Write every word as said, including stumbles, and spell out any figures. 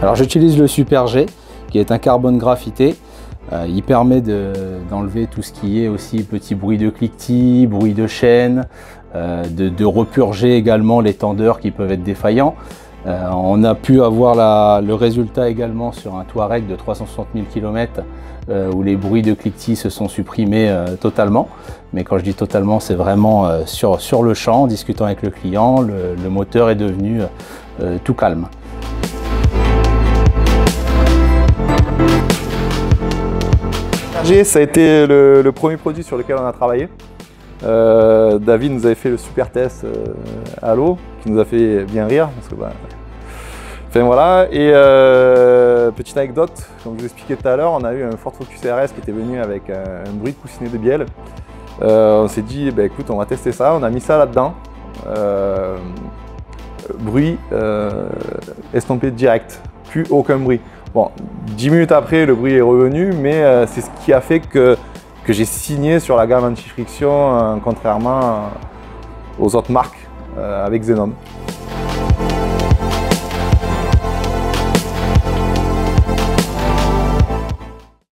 Alors j'utilise le Super G, qui est un carbone graphité. Euh, il permet d'enlever tout ce qui est aussi petit bruit de cliquetis, bruit de chaîne, euh, de, de repurger également les tendeurs qui peuvent être défaillants. Euh, on a pu avoir la, le résultat également sur un Touareg de trois cent soixante mille kilomètres euh, où les bruits de cliquetis se sont supprimés euh, totalement. Mais quand je dis totalement, c'est vraiment euh, sur, sur le champ, en discutant avec le client, le, le moteur est devenu euh, tout calme. G, ça a été le, le premier produit sur lequel on a travaillé. Euh, David nous avait fait le super test euh, à l'eau, qui nous a fait bien rire. Parce que, bah, enfin, voilà. Et euh, petite anecdote, comme je vous expliquais tout à l'heure, on a eu un Ford Focus R S qui était venu avec un, un bruit de coussinet de bielle. Euh, on s'est dit, bah, écoute, on va tester ça. On a mis ça là-dedans. Euh, bruit euh, estompé direct, plus aucun bruit. Bon, dix minutes après, le bruit est revenu, mais euh, c'est ce qui a fait que, que j'ai signé sur la gamme anti-friction, euh, contrairement aux autres marques euh, avec Xenon.